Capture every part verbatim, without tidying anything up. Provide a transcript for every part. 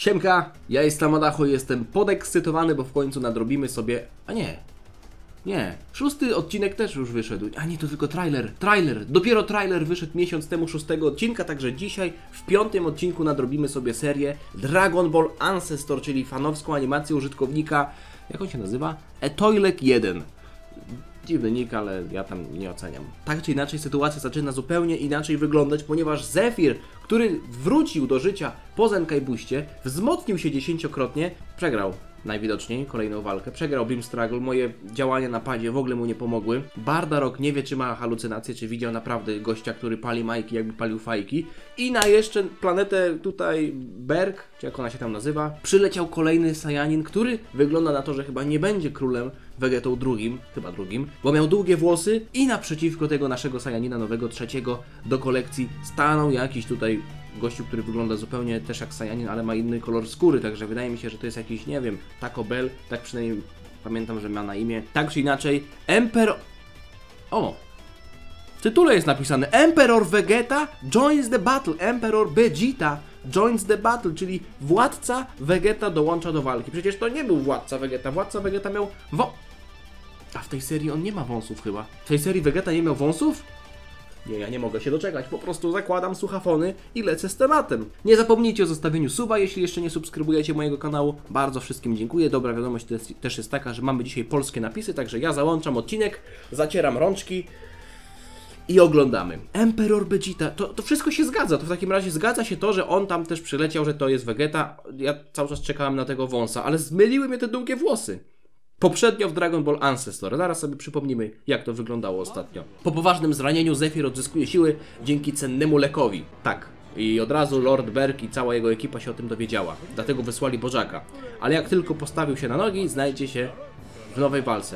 Siemka, ja jestem Madacho i jestem podekscytowany, bo w końcu nadrobimy sobie... A nie, nie, szósty odcinek też już wyszedł. A nie, to tylko trailer, trailer. Dopiero trailer wyszedł miesiąc temu szóstego odcinka, także dzisiaj w piątym odcinku nadrobimy sobie serię Dragon Ball Ancestor, czyli fanowską animację użytkownika, jak on się nazywa? Etoilek jeden. Dziwny nick, ale ja tam nie oceniam. Tak czy inaczej sytuacja zaczyna zupełnie inaczej wyglądać, ponieważ Zephyr, który wrócił do życia po Zenkai Boostie, wzmocnił się dziesięciokrotnie, przegrał najwidoczniej kolejną walkę, przegrał Beam Struggle, moje działania na padzie w ogóle mu nie pomogły. Bardarok nie wie, czy ma halucynacje, czy widział naprawdę gościa, który pali majki, jakby palił fajki. I na jeszcze planetę tutaj Berg, czy jak ona się tam nazywa, przyleciał kolejny Saiyanin, który wygląda na to, że chyba nie będzie królem Vegetą drugim, chyba drugim, bo miał długie włosy i naprzeciwko tego naszego Saiyanina nowego, trzeciego do kolekcji stanął jakiś tutaj gościu, który wygląda zupełnie też jak Saiyanin, ale ma inny kolor skóry, także wydaje mi się, że to jest jakiś, nie wiem, Taco Bell, tak przynajmniej pamiętam, że ma na imię. Tak czy inaczej, Emperor... O! W tytule jest napisane Emperor Vegeta joins the battle, Emperor Vegeta joins the battle, czyli władca Vegeta dołącza do walki. Przecież to nie był władca Vegeta, władca Vegeta miał wo... A w tej serii on nie ma wąsów chyba. W tej serii Vegeta nie miał wąsów? Nie, ja nie mogę się doczekać, po prostu zakładam słuchafony i lecę z tematem. Nie zapomnijcie o zostawieniu suba, jeśli jeszcze nie subskrybujecie mojego kanału. Bardzo wszystkim dziękuję. Dobra wiadomość też jest taka, że mamy dzisiaj polskie napisy, także ja załączam odcinek, zacieram rączki i oglądamy. Emperor Vegeta, to, to wszystko się zgadza, to w takim razie zgadza się to, że on tam też przyleciał, że to jest Vegeta. Ja cały czas czekałem na tego wąsa, ale zmyliły mnie te długie włosy. Poprzednio w Dragon Ball Ancestor. Zaraz sobie przypomnimy, jak to wyglądało ostatnio. Po poważnym zranieniu Zephyr odzyskuje siły dzięki cennemu lekowi. Tak. I od razu Lord Berg i cała jego ekipa się o tym dowiedziała. Dlatego wysłali Bożaka. Ale jak tylko postawił się na nogi, znajdzie się w nowej walce.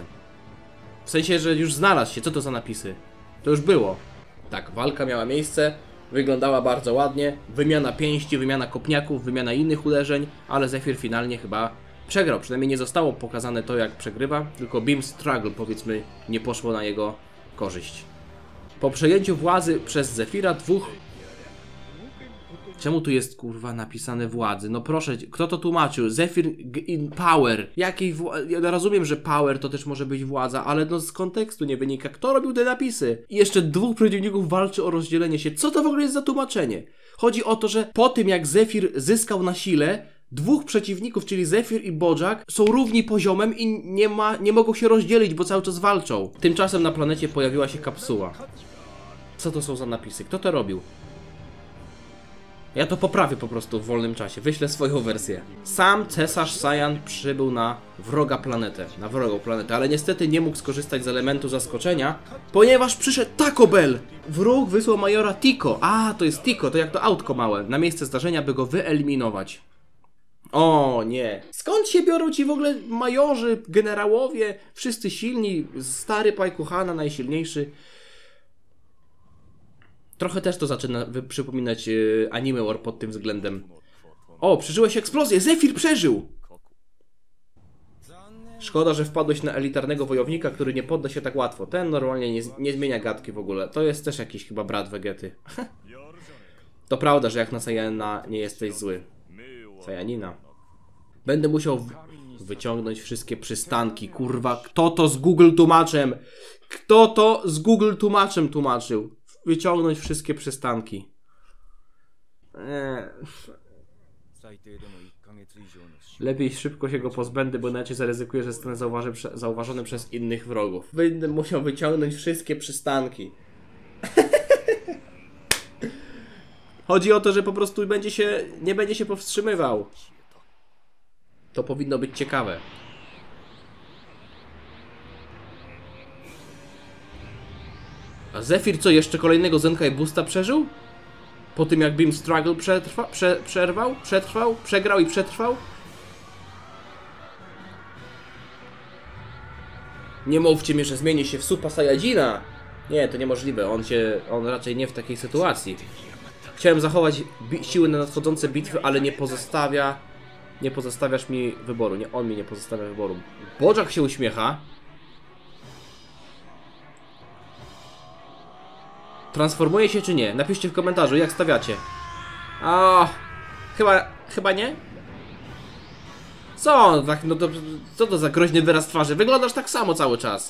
W sensie, że już znalazł się. Co to za napisy? To już było. Tak, walka miała miejsce. Wyglądała bardzo ładnie. Wymiana pięści, wymiana kopniaków, wymiana innych uderzeń. Ale Zephyr finalnie chyba... przegrał, przynajmniej nie zostało pokazane to, jak przegrywa, tylko Beam Struggle, powiedzmy, nie poszło na jego korzyść. Po przejęciu władzy przez Zephyra dwóch... Czemu tu jest, kurwa, napisane władzy? No proszę, kto to tłumaczył? Zephyr in power. Jakiej wła... Ja rozumiem, że power to też może być władza, ale no z kontekstu nie wynika. Kto robił te napisy? I jeszcze dwóch przeciwników walczy o rozdzielenie się. Co to w ogóle jest za tłumaczenie? Chodzi o to, że po tym, jak Zephyr zyskał na sile, dwóch przeciwników, czyli Zephyr i Bożak, są równi poziomem i nie, ma, nie mogą się rozdzielić, bo cały czas walczą. Tymczasem na planecie pojawiła się kapsuła. Co to są za napisy? Kto to robił? Ja to poprawię po prostu w wolnym czasie. Wyślę swoją wersję. Sam cesarz Saiyan przybył na wroga planetę. Na wrogą planetę, ale niestety nie mógł skorzystać z elementu zaskoczenia, ponieważ przyszedł Taco Bell. Wróg wysłał majora Tico. A, to jest Tico, to jak to autko małe. Na miejsce zdarzenia, by go wyeliminować. O nie. Skąd się biorą ci w ogóle majorzy, generałowie, wszyscy silni, stary Paikuhana najsilniejszy. Trochę też to zaczyna przypominać yy, Anime War pod tym względem. O, przeżyłeś eksplozję, Zephyr przeżył! Szkoda, że wpadłeś na elitarnego wojownika, który nie podda się tak łatwo. Ten normalnie nie, nie zmienia gadki w ogóle. To jest też jakiś chyba brat Vegety. To prawda, że jak na Saiyana nie jesteś zły. Saiyanina. Będę musiał wyciągnąć wszystkie przystanki, kurwa. Kto to z Google tłumaczem? Kto to z Google tłumaczem tłumaczył? Wyciągnąć wszystkie przystanki. Eee. Lepiej szybko się go pozbędę, bo inaczej zaryzykuję, że zostanę zauważy, zauważony przez innych wrogów. Będę musiał wyciągnąć wszystkie przystanki. Chodzi o to, że po prostu będzie się, nie będzie się powstrzymywał. To powinno być ciekawe. A Zephyr co, jeszcze kolejnego Zenkai Boosta przeżył? Po tym jak Beam Struggle przetrwa, prze, przerwał, przetrwał, przegrał i przetrwał? Nie mówcie mi, że zmieni się w Super Saiyajina. Nie, to niemożliwe, on się, on raczej nie w takiej sytuacji. Chciałem zachować siły na nadchodzące bitwy, ale nie pozostawia... Nie pozostawiasz mi wyboru. Nie, on mi nie pozostawia wyboru. Bożak się uśmiecha. Transformuje się czy nie? Napiszcie w komentarzu, jak stawiacie. O, chyba, chyba nie? Co? Tak, no to, co to za groźny wyraz twarzy? Wyglądasz tak samo cały czas.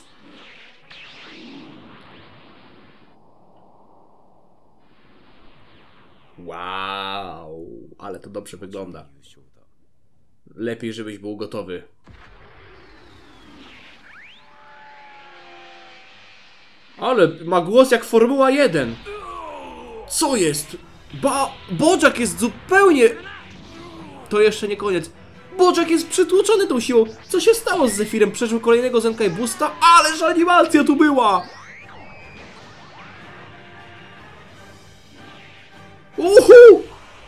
Wow, ale to dobrze wygląda. Lepiej, żebyś był gotowy. Ale ma głos jak Formuła jeden. Co jest? Ba... Bojack jest zupełnie... To jeszcze nie koniec. Bojack jest przytłoczony tą siłą. Co się stało z Zephyrem? Przeżył kolejnego Zenkai Boosta? Ależ animacja tu była! Uhu!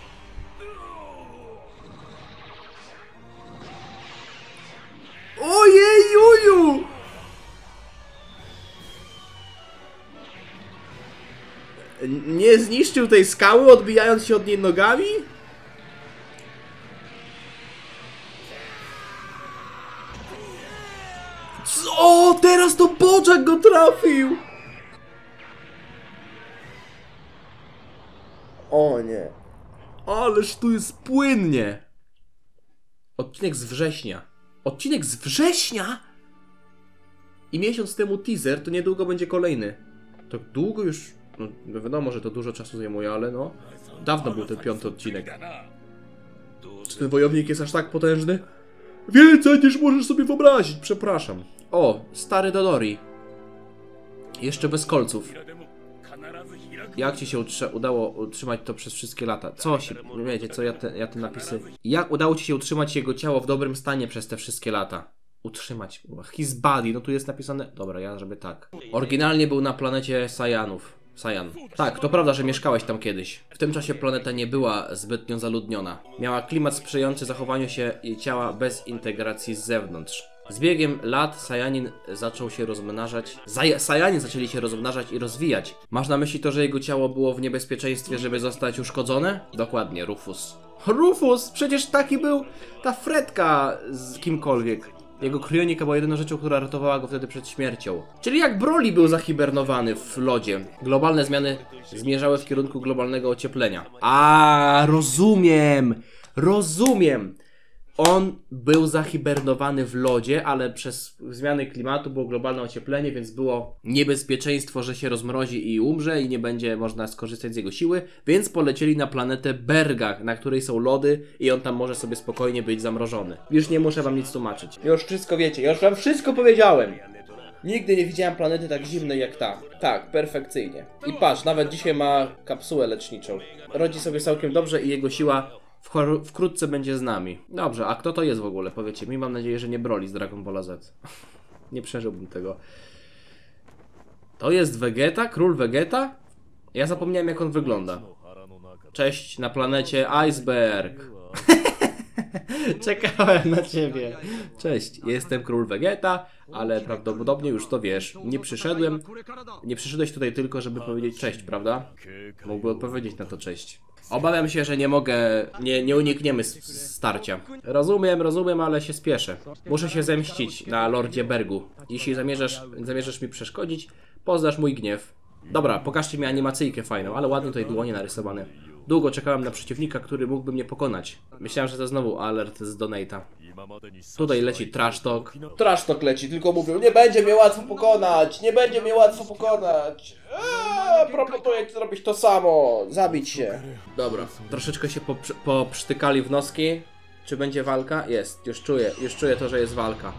Ojej, juju! Nie zniszczył tej skały, odbijając się od niej nogami? Co? Teraz to Bojack go trafił! O nie. Ależ tu jest płynnie. Odcinek z września. Odcinek z września? I miesiąc temu teaser, to niedługo będzie kolejny. Tak długo już... No wiadomo, że to dużo czasu zajmuje, ale no... Dawno był ten piąty odcinek. Czy ten wojownik jest aż tak potężny? Więcej niż możesz sobie wyobrazić, przepraszam. O, stary Dodori. Jeszcze bez kolców. Jak ci się udało utrzymać to przez wszystkie lata? Co się... Wiecie co, ja te, ja te napisy... Jak udało ci się utrzymać jego ciało w dobrym stanie przez te wszystkie lata? Utrzymać... His body, no tu jest napisane... Dobra, ja zrobię tak. Oryginalnie był na planecie Saiyanów. Saiyan. Tak, to prawda, że mieszkałeś tam kiedyś. W tym czasie planeta nie była zbytnio zaludniona. Miała klimat sprzyjający zachowaniu się jej ciała bez integracji z zewnątrz. Z biegiem lat Saiyanin zaczął się rozmnażać. Saiyanin zaczęli się rozmnażać i rozwijać. Masz na myśli to, że jego ciało było w niebezpieczeństwie, żeby zostać uszkodzone? Dokładnie, Rufus. Rufus! Przecież taki był ta Fredka z kimkolwiek. Jego kryonika była jedyną rzeczą, która ratowała go wtedy przed śmiercią. Czyli jak Broly był zahibernowany w lodzie. Globalne zmiany zmierzały w kierunku globalnego ocieplenia. A, rozumiem! Rozumiem! On był zahibernowany w lodzie, ale przez zmiany klimatu było globalne ocieplenie, więc było niebezpieczeństwo, że się rozmrozi i umrze i nie będzie można skorzystać z jego siły, więc polecieli na planetę Berga, na której są lody i on tam może sobie spokojnie być zamrożony. Już nie muszę wam nic tłumaczyć. Już wszystko wiecie, już wam wszystko powiedziałem. Nigdy nie widziałem planety tak zimnej jak ta. Tak, perfekcyjnie. I patrz, nawet dzisiaj ma kapsułę leczniczą. Rodzi sobie całkiem dobrze i jego siła wkrótce będzie z nami. Dobrze, a kto to jest w ogóle? Powiecie mi, mam nadzieję, że nie Broly z Dragon Balla Z. Nie przeżyłbym tego. To jest Vegeta? Król Vegeta? Ja zapomniałem, jak on wygląda. Cześć, na planecie Iceberg. Czekałem na ciebie. Cześć, jestem Król Vegeta, ale prawdopodobnie już to wiesz. Nie przyszedłem, nie przyszedłeś tutaj tylko, żeby powiedzieć cześć, prawda? Mógłby odpowiedzieć na to cześć. Obawiam się, że nie mogę, nie, nie unikniemy starcia. Rozumiem, rozumiem, ale się spieszę. Muszę się zemścić na Lordzie Bergu. Jeśli zamierzasz, zamierzasz mi przeszkodzić, poznasz mój gniew. Dobra, pokażcie mi animacyjkę fajną, ale ładnie tutaj dłonie narysowane. Długo czekałem na przeciwnika, który mógłby mnie pokonać. Myślałem, że to znowu alert z Donate'a. Tutaj leci Trash Talk. Trash Talk leci, tylko mówią, nie będzie mnie łatwo pokonać, nie będzie mnie łatwo pokonać. Eee, proponuję zrobić to samo, zabić się. Dobra, troszeczkę się poprztykali w noski. Czy będzie walka? Jest, już czuję, już czuję to, że jest walka.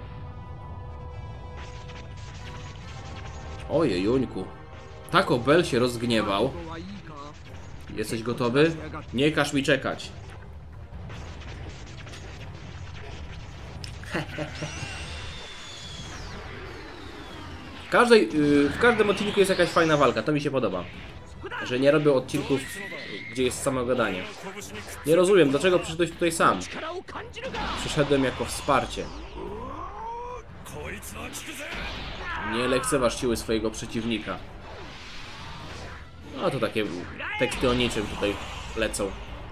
Ojejuńku. Taco Bell się rozgniewał. Jesteś gotowy? Nie każ mi czekać. W, każdej, yy, w każdym odcinku jest jakaś fajna walka, to mi się podoba. Że nie robię odcinków, gdzie jest samo gadanie. Nie rozumiem, dlaczego przyszedłeś tutaj sam. Przyszedłem jako wsparcie. Nie lekceważ siły swojego przeciwnika. No to takie teksty o niczym tutaj lecą.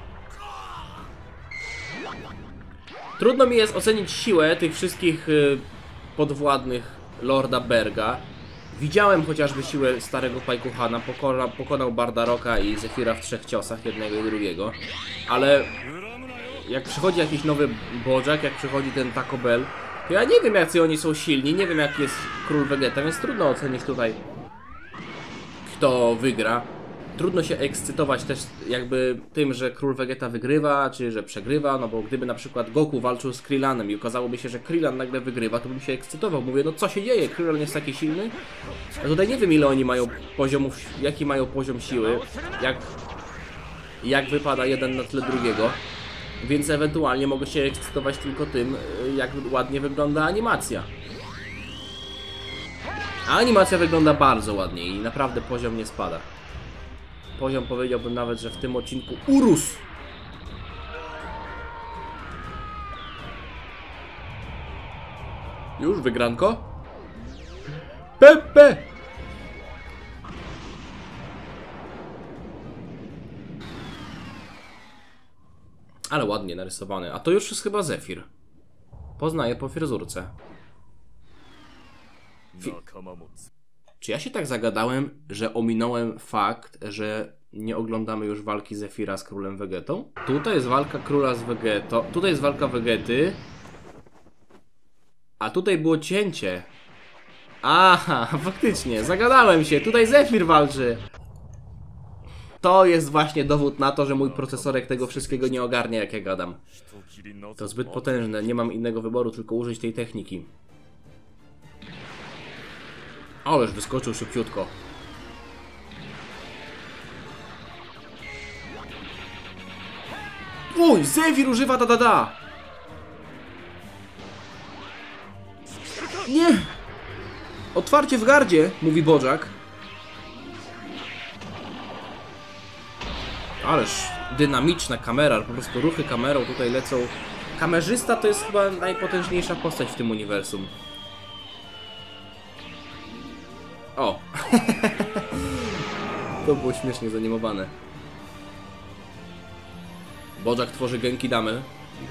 Trudno mi jest ocenić siłę tych wszystkich y, podwładnych Lorda Berga. Widziałem chociażby siłę starego Pajkuchana, pokona, pokonał Bardaroka i Zephyra w trzech ciosach, jednego i drugiego. Ale jak przychodzi jakiś nowy Bojack, jak przychodzi ten Taco Bell, to ja nie wiem, jacy oni są silni, nie wiem, jak jest Król Vegeta, więc trudno ocenić tutaj, kto wygra. Trudno się ekscytować też jakby tym, że Król Vegeta wygrywa, czy że przegrywa, no bo gdyby na przykład Goku walczył z Krillanem i okazałoby się, że Krillan nagle wygrywa, to bym się ekscytował. Mówię, no co się dzieje? Krillan jest taki silny? A tutaj nie wiem, ile oni mają poziomów, jaki mają poziom siły, jak, jak wypada jeden na tle drugiego, więc ewentualnie mogę się ekscytować tylko tym, jak ładnie wygląda animacja. A animacja wygląda bardzo ładnie i naprawdę poziom nie spada. Poziom, powiedziałbym nawet, że w tym odcinku urósł. Już wygranko? Pepe! Ale ładnie narysowany. A to już jest chyba Zephyr. Poznaję po fryzurce. Fi Czy ja się tak zagadałem, że ominąłem fakt, że nie oglądamy już walki Zephyra z Królem Vegetą? Tutaj jest walka Króla z Vegetą. Tutaj jest walka Vegety. A tutaj było cięcie. Aha, faktycznie, zagadałem się. Tutaj Zephyr walczy. To jest właśnie dowód na to, że mój procesorek tego wszystkiego nie ogarnia, jak ja gadam. To zbyt potężne, nie mam innego wyboru, tylko użyć tej techniki. Ależ wyskoczył szybciutko. Uj, Zephyr używa da da da! Nie! Otwarcie w gardzie, mówi Bojack. Ależ dynamiczna kamera, po prostu ruchy kamerą tutaj lecą. Kamerzysta to jest chyba najpotężniejsza postać w tym uniwersum. O! To było śmiesznie zanimowane. Bojack tworzy Genkidamę.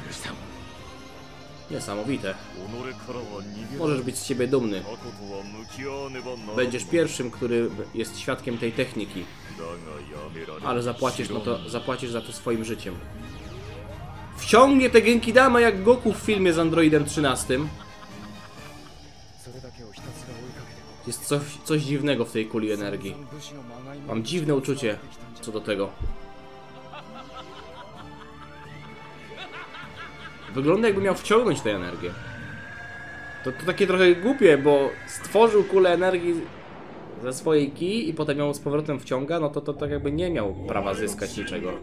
Niesamowite. Możesz być z siebie dumny. Będziesz pierwszym, który jest świadkiem tej techniki. Ale zapłacisz, no to zapłacisz za to swoim życiem. Wciągnie tę Genkidamę jak Goku w filmie z Androidem trzynastym. Jest coś, coś dziwnego w tej kuli energii. Mam dziwne uczucie co do tego. Wygląda, jakby miał wciągnąć tę energię. To, to takie trochę głupie, bo stworzył kulę energii ze swojej ki i potem ją z powrotem wciąga, no to to tak jakby nie miał prawa zyskać niczego.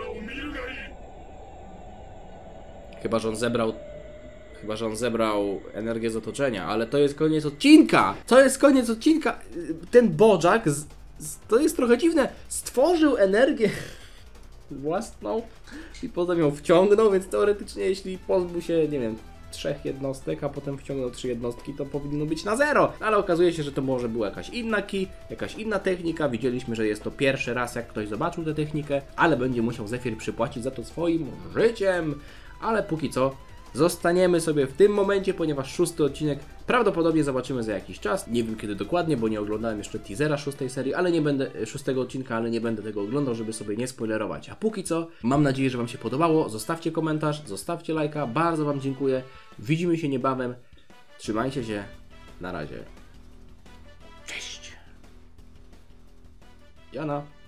Chyba, że on zebrał... Chyba, że on zebrał energię z otoczenia, ale to jest koniec odcinka! To jest koniec odcinka! Ten Bojack, z, z, to jest trochę dziwne, stworzył energię własną i potem ją wciągnął, więc teoretycznie jeśli pozbył się, nie wiem, trzech jednostek, a potem wciągnął trzy jednostki, to powinno być na zero. Ale okazuje się, że to może była jakaś inna ki, jakaś inna technika. Widzieliśmy, że jest to pierwszy raz, jak ktoś zobaczył tę technikę, ale będzie musiał Zephyr przypłacić za to swoim życiem. Ale póki co zostaniemy sobie w tym momencie, ponieważ szósty odcinek prawdopodobnie zobaczymy za jakiś czas. Nie wiem kiedy dokładnie, bo nie oglądałem jeszcze teasera szóstej serii, ale nie będę, szóstego odcinka, ale nie będę tego oglądał, żeby sobie nie spoilerować. A póki co, mam nadzieję, że Wam się podobało. Zostawcie komentarz, zostawcie lajka. Bardzo Wam dziękuję. Widzimy się niebawem. Trzymajcie się. Na razie. Cześć. Jana.